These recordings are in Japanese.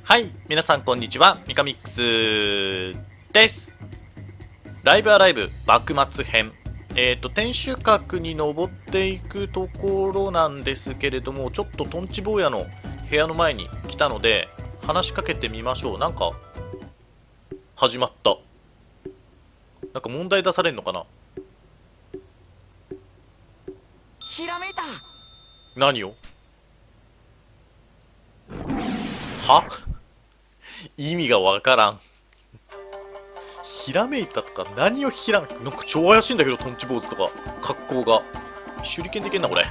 はい、皆さんこんにちは、ミカミックスです。ライブアライブ幕末編。天守閣に登っていくところなんですけれども、ちょっとトンチ坊やの部屋の前に来たので、話しかけてみましょう。なんか、始まった。なんか問題出されるのかな。 ひらめいた。 何をは意味がわからん。ひらめいたとか何をひらめいた、なんか超怪しいんだけど、トンチ坊主とか格好が。手裏剣でいけんなこれ。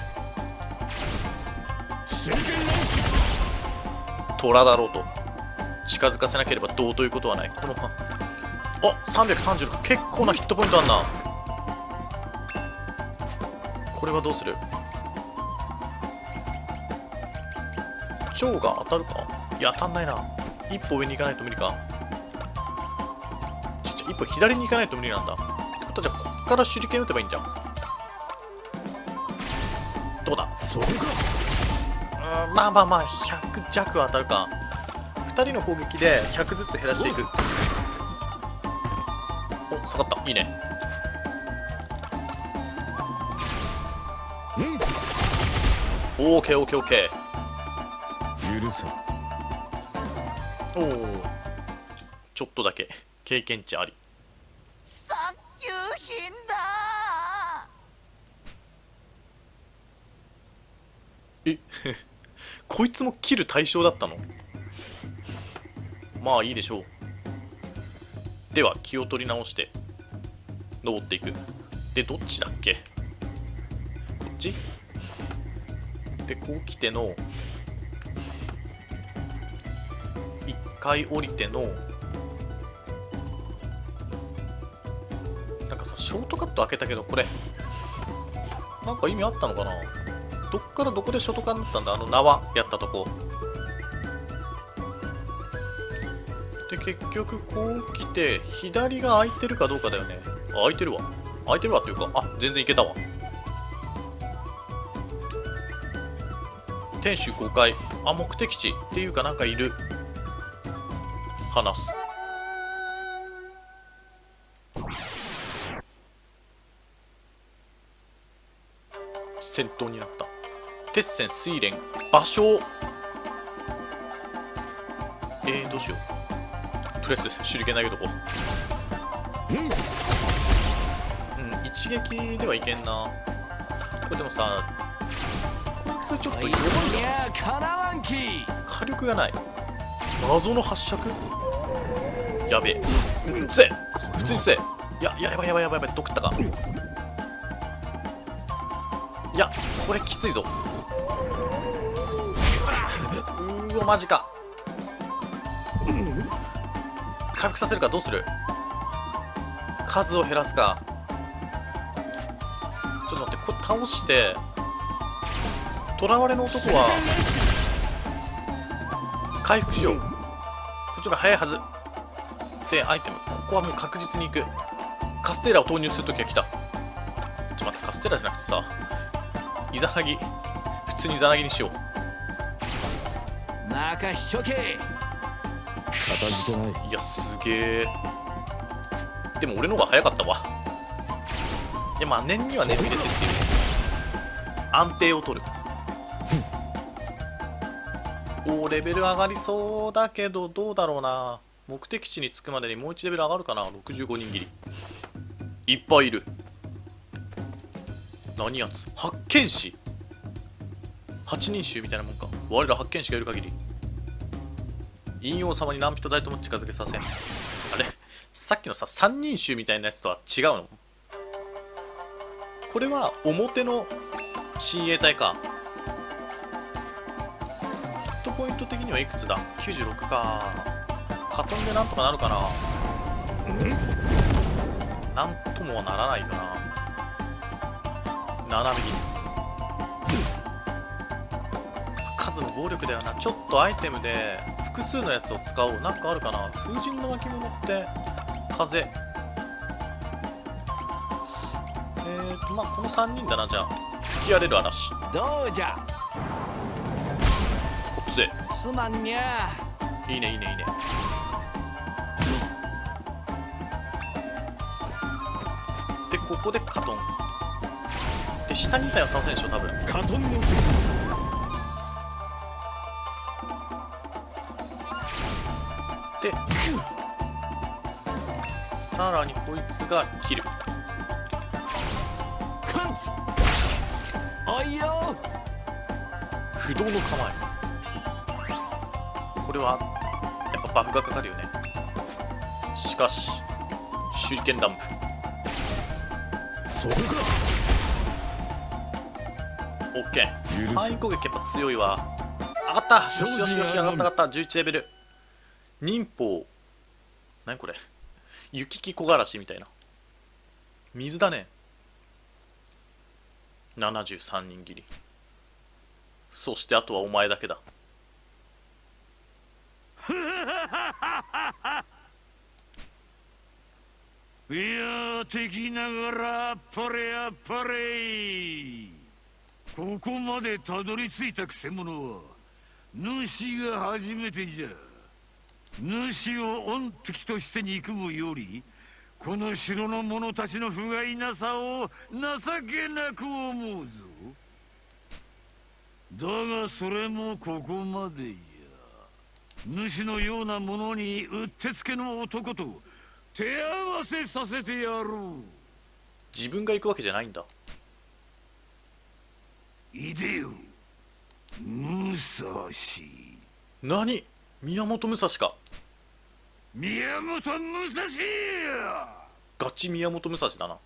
虎だろうと近づかせなければどうということはない。このまま336、結構なヒットポイントあんな。これはどうする。蝶が当たるか。いや当たんないな。一歩上に行かないと無理か。一歩左に行かないと無理なんだ。ってことはじゃあこっから手裏剣打てばいいんじゃん。どうだ。まあまあまあ100弱は当たるか。2人の攻撃で100ずつ減らしていく。お、下がった。いいね。オーケーオーケーオーケー。 許せ。 おお、ちょっとだけ経験値あり。 三級品だ。 えこいつも切る対象だったの。まあいいでしょう。では気を取り直して登っていく。でどっちだっけ。こっちでこう来ての一回降りてのなんかさ、ショートカット開けたけどこれなんか意味あったのかな。どっからどこでショートカットになったんだ。あの縄やったとこで結局こう来て左が空いてるかどうかだよね。あ、空いてるわ。空いてるわっていうか、あ、全然いけたわ。天守5階。あ、目的地っていうかなんかいる。話す。戦闘になった。鉄線水蓮芭蕉。どうしよう。とりあえず手裏剣投げとこう。一撃ではいけんな。これでもさ、こいつちょっと弱いな。火力がない。謎の発射。やべえ。うぜえ。普通にうぜえ。やばいやばいやばい。どくったか。いや、これきついぞ。うわ、マジか。回復させるか。どうする。数を減らすか。ちょっと待って、これ倒して囚われの男は回復しよう。こっちが早いはずで、アイテムここはもう確実に行く。カステーラを投入するときが来た。ちょっと待って、カステーラじゃなくてさ、イザナギ、普通にイザナギにしよう。 中ひとけ。 片付けない。 いや、すげえ。でも俺の方が早かったわ。いや、まあ念には念入れてっていう安定を取る。おー、レベル上がりそうだけどどうだろうな。目的地に着くまでにもう1レベル上がるかな。65人切りいっぱいいる。何やつ。発見士。8人衆みたいなもんか。我ら発見士がいる限り陰陽様に何人誰とも近づけさせん。あれ、さっきのさ3人衆みたいなやつとは違うの。これは表の親衛隊か。ヒットポイント的にはいくつだ。96か。カトンでなんとかなるかな。なんともはならないよな。7ミリ。数の暴力だよな。ちょっとアイテムで複数のやつを使おう。なんかあるかな。風神の巻物って風。まあこの3人だな。じゃあ吹き荒れる嵐。 どうじゃ。 おっつえ。 すまんにゃ。 いいねいいねいいね。でここでカトンで、下にいたら倒せんでしょ多分。 カトンの術。 でさらにこいつが切る。 おいよ。 不動の構え。これはやっぱバフがかかるよね。しかし手裏剣ダンプ。 そこか。 オッケー。 許せ範囲攻撃やっぱ強いわ。上がった。よしよしよし、上がった上がった。11レベル。忍法。何これ、雪木木枯らしみたいな。水だね。73人斬り。そしてあとはお前だけだ。 いや敵ながらあっぱれあっぱれ。ここまでたどり着いたくせ者は主が初めてじゃ。主を御敵として憎むよりこの城の者たちの不甲斐なさを情けなく思うぞ。だがそれもここまでじゃ。主のような者にうってつけの男と手合わせさせてやろう。 自分が行くわけじゃないんだ。 いでよ武蔵。 何、宮本武蔵か。 宮本武蔵や。 ガチ宮本武蔵だな。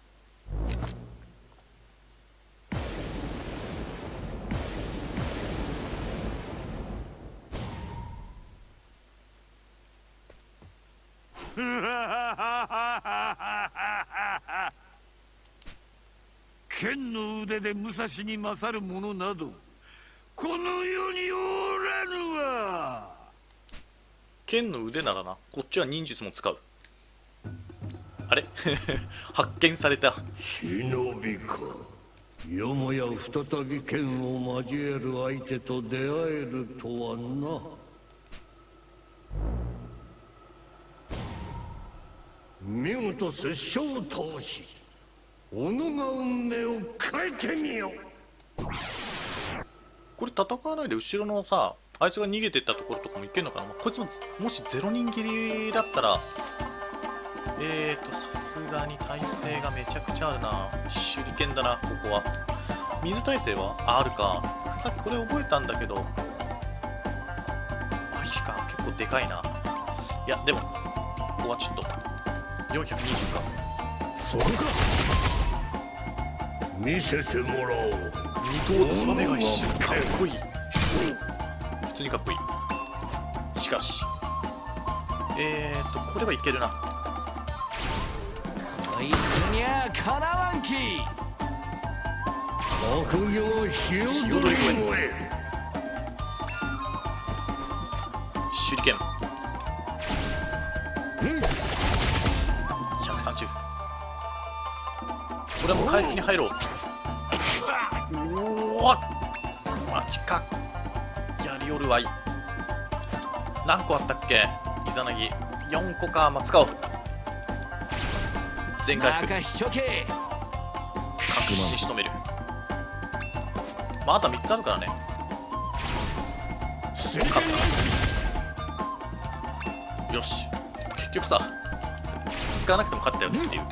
剣の腕で武蔵に勝る者などこの世におらぬわ。 剣の腕ならな。こっちは忍術も使う。あれ発見された。 忍びか。よもや再び剣を交える相手と出会えるとはな。見事拙者を倒し己が運命を変えてみよう。 これ戦わないで後ろのさ、あいつが逃げてったところとかもいけんのかな。こいつももし0人切りだったらさすがに耐性がめちゃくちゃあるな。手裏剣だな。ここは水耐性はあるか。さっきこれ覚えたんだけど、マジか、結構でかいな。いやでもここはちょっと420か。 そこか。 見せてもらおう。 二頭のサメが一瞬かっこいい。普通にかっこいい。しかしこれはいけるな。 こいつにゃかなわんき。 悪行ひよどり声。 手裏剣130。これはもう回復に入ろう。おおマジか。やりおるわい。何個あったっけ。イザナギ4個か。まあ、使おう。全回復。 任しとけ。 確実に仕留める。まああとは3つあるからね。よし、結局さ使わなくても勝ってたよねっていう。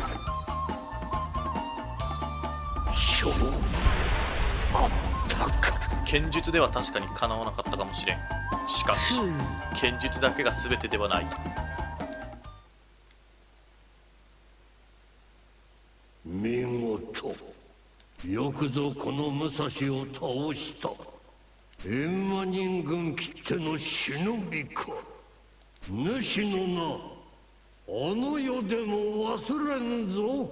剣術では確かにかなわなかったかもしれん。しかし剣術だけが全てではない。 見事。よくぞこの武蔵を倒した。閻魔人軍きっての忍びか。主の名あの世でも忘れぬぞ。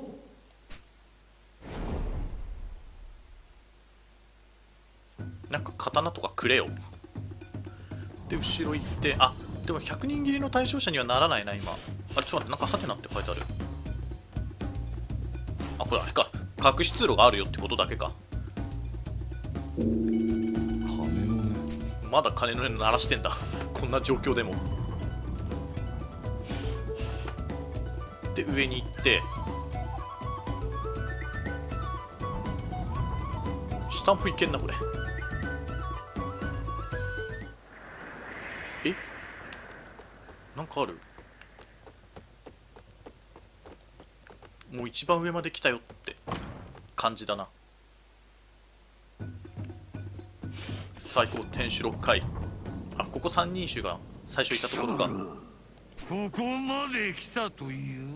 なんか刀とかくれよ。で後ろ行って、あでも100人斬りの対象者にはならないな今。あれちょっと待って、なんかハテナって書いてある。あこれあれか、隠し通路があるよってことだけか。 金のね。 まだ鐘の音鳴らしてんだ。 こんな状況でも。で上に行って下もいけんなこれ。え、なんかある？もう一番上まで来たよって感じだな。最高天守6階。あ、ここ三人衆が最初いたところか。 ここまで来たという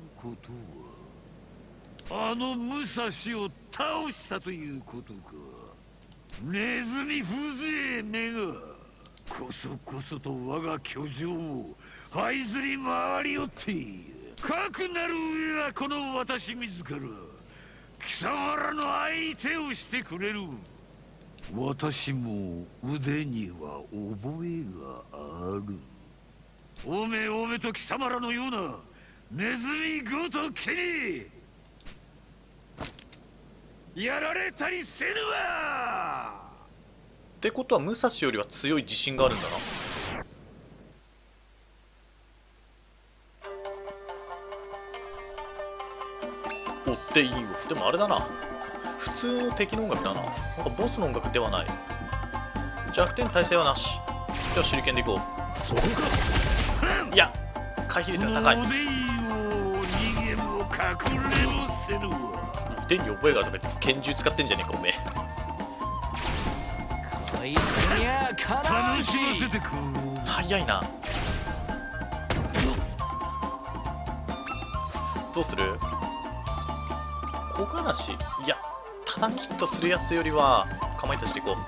ことは、あの武蔵を倒したということか。ネズミ風情めがこそこそと我が居城を這いずり回りよって、かくなる上はこの私自ら貴様らの相手をしてくれる。私も腕には覚えがある。おめおめと貴様らのようなネズミごときにやられたりせぬわ。 ってことは武蔵よりは強い自信があるんだな。追っていいよ。でもあれだな、普通の敵の音楽だな。なんかボスの音楽ではない。弱点耐性はなし。じゃあ手裏剣でいこう。 そこか。 いや回避率が高い。 もうでいいよ、逃げも隠れもせぬわ。 腕に覚えがあるとか言って拳銃使ってんじゃねえかおめえ。 こいつにゃかなわん楽しませき。 てく早いな。どうする？小柄し、いやただキッとするやつよりはかまいたちでいこ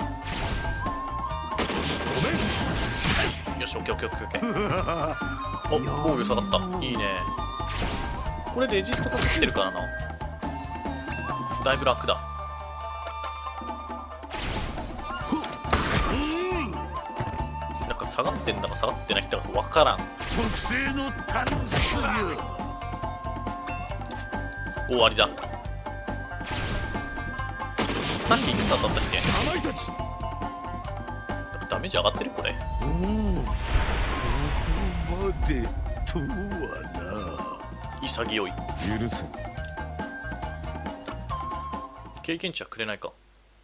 う。よし、オッケーオッケーオッケーオッケー。お、防御下がった。いいね。これレジストかけてるからな。だいぶ楽だ。なんか下がってんだか下がってないんだか分からん。 特製の短縮よ。 終わりだ。さっきいくつ当たったっけ？ かまいたち。 ダメージ上がってるこれ。 おお、ここまでとはな。 潔い。 許せ。 経験値はくれないか。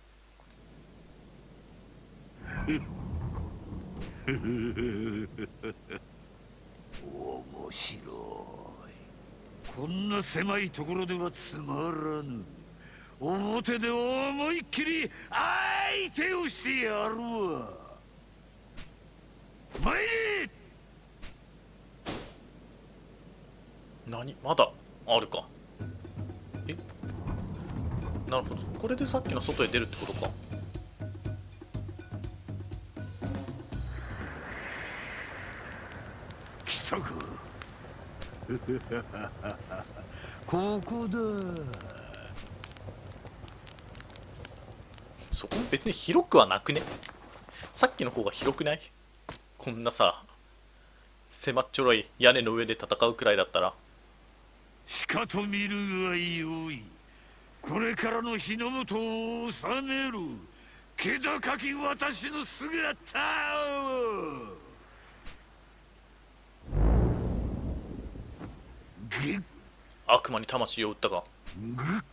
面白い。こんな狭いところではつまらぬ。表で思いっきり相手をしてやるわ。参れ。 何？まだあるか。え？なるほど。これでさっきの外へ出るってことか。 来たか。ここだ。 そこ別に広くはなくね？さっきの方が広くない？こんなさ狭っちょろい屋根の上で戦うくらいだったら。 しかと見るがよい。これからの日の本を治める気高き私の姿を。ゲッ悪魔に魂を売ったか。 グッ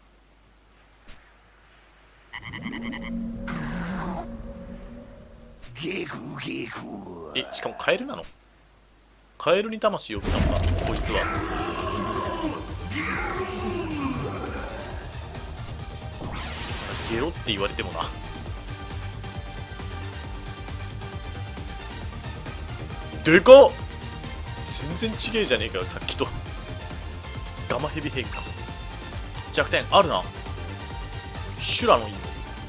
ゲクゲク。 え、しかもカエルなの？カエルに魂を売ったのかこいつは。ゲロって言われてもな。でかっ！全然ちげえじゃねえかよさっきと。ガマヘビ変化。弱点あるな。修羅の印。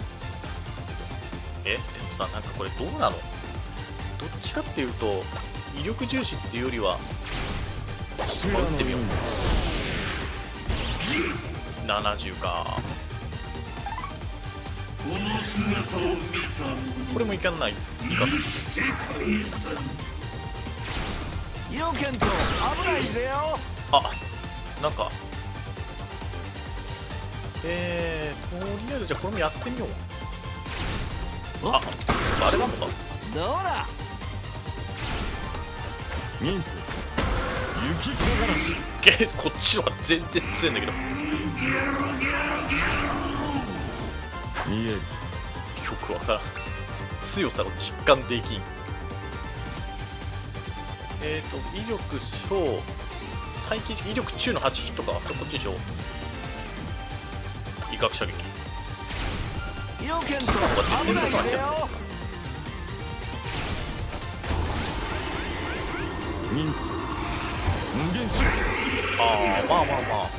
でもさ、なんかこれどうなの？どっちかっていうと威力重視っていうよりは打ってみよう。70か。これもいかない。いいか。 よけんと危ないぜよ。 あ、なんかとりあえずじゃあこれもやってみよう。あ、あれなのか。 どうだミント雪木枯らし。 こっちのは全然強いんだけど。 見える。 よくわからん。強さを実感できん。威力小、待機時間威力中の8ヒットか。こっちにしよう。威嚇射撃。 要件と危ないでよ。 ミント無限値。 ああ、まあまあまあ。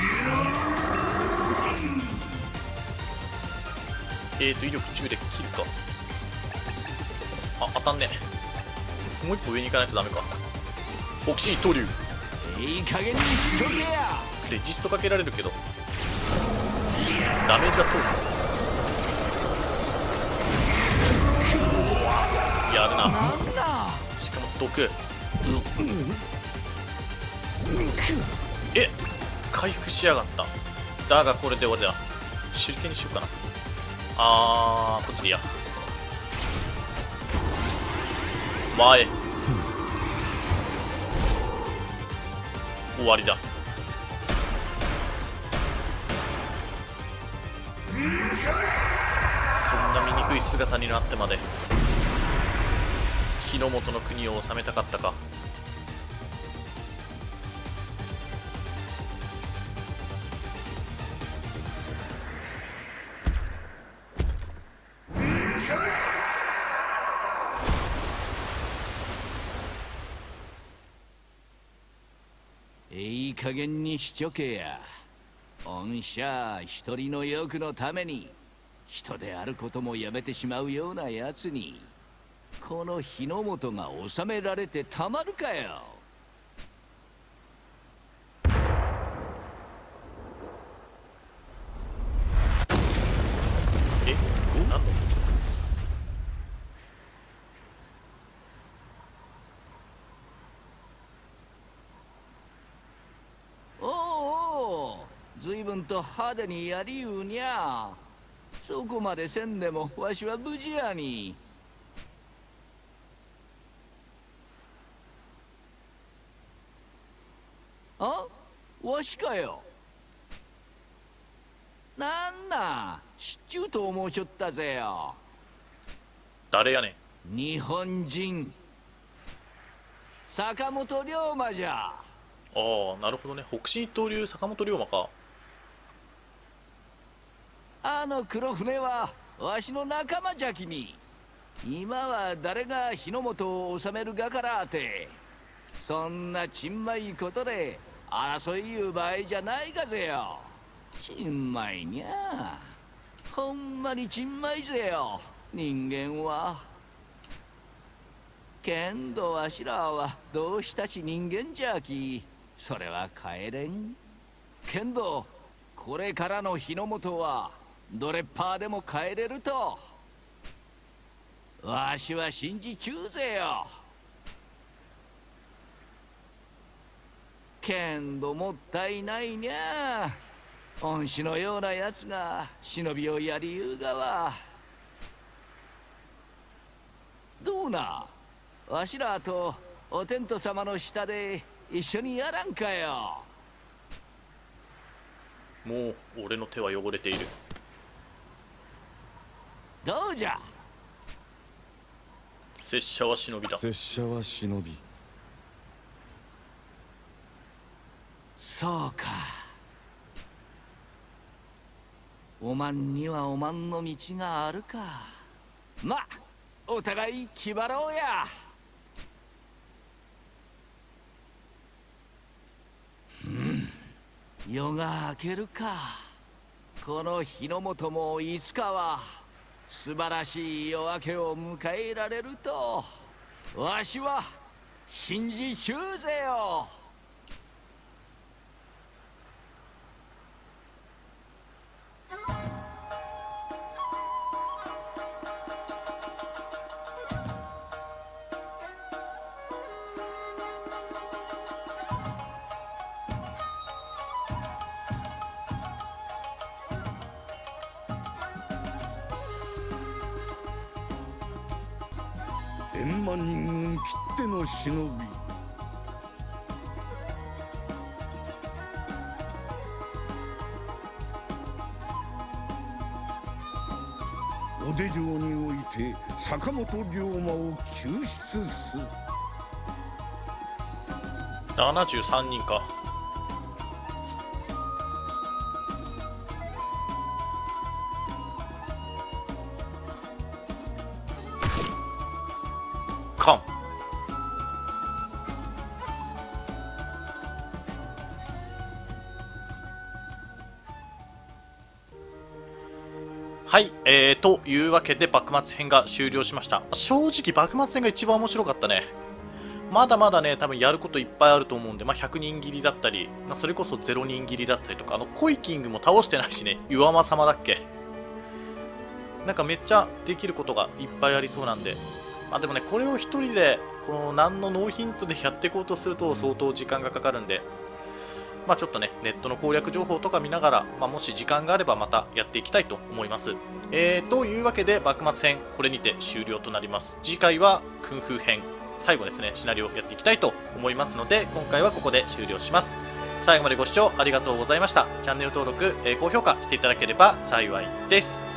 威力中で切るか。あ、当たんね。もう一歩上に行かないとダメか。北進一刀流。 いい加減にしとけや。 レジストかけられるけどダメージは通る。やるな。 なんだ。 しかも毒。回復しやがった。だがこれで俺だ。手裏剣にしようかな。こっちでいいや。前終わりだ。そんな醜い姿になってまで日の本の国を治めたかったか。 いい加減にしちょけや。御社一人の欲のために人であることもやめてしまうようなやつにこの日の本が治められてたまるかよ。 何の随分と派手にやりゆうにゃ。そこまでせんでもわしは無事やに。あ、わしかよ。なんだ、知っちゅうと思うちょったぜよ。 誰やねん。 日本人坂本龍馬じゃ。 ああ、なるほどね。北進一刀流坂本龍馬か。 あの黒船はわしの仲間じゃきに。今は誰が日の本を治めるがからて、そんなちんまいことで争いいう場合じゃないがぜよ。ちんまいにゃ。ほんまにちんまいぜよ、人間は。けんどわしらは同志たち人間じゃき、それは変えれん。けんどこれからの日の本はどれっぱーでも変えれるとわしは信じちゅうぜよ。けんどもったいないにゃ。恩師のようなやつが忍びをやりゆうがは。どうな、わしらとお天道様の下で一緒にやらんかよ。 もう俺の手は汚れている。 どうじゃ。 拙者は忍びだ。 拙者は忍び。 そうか。おまんにはおまんの道があるか。まあお互い気張ろうや。夜が明けるか。この日の本もいつかは素晴らしい夜明けを迎えられるとわしは信じちゅうぜよ。 円満人軍きっての忍び。 出城において坂本龍馬を救出す。 73人か。カン。はい、というわけで幕末編が終了しました。正直幕末編が一番面白かったね。まだまだね、多分やることいっぱいあると思うんで、100人斬りだったり、それこそ0人斬りだったりとか、コイキングも倒してないしね、岩間様だっけ。なんかめっちゃできることがいっぱいありそうなんで、でもね、これを一人で、何のノーヒントでやっていこうとすると相当時間がかかるんで、ちょっとね、ネットの攻略情報とか見ながら、もし時間があればまたやっていきたいと思います。というわけで、幕末編、これにて終了となります。次回は、クンフー編、最後ですね、シナリオやっていきたいと思いますので、今回はここで終了します。最後までご視聴ありがとうございました。チャンネル登録、高評価していただければ幸いです。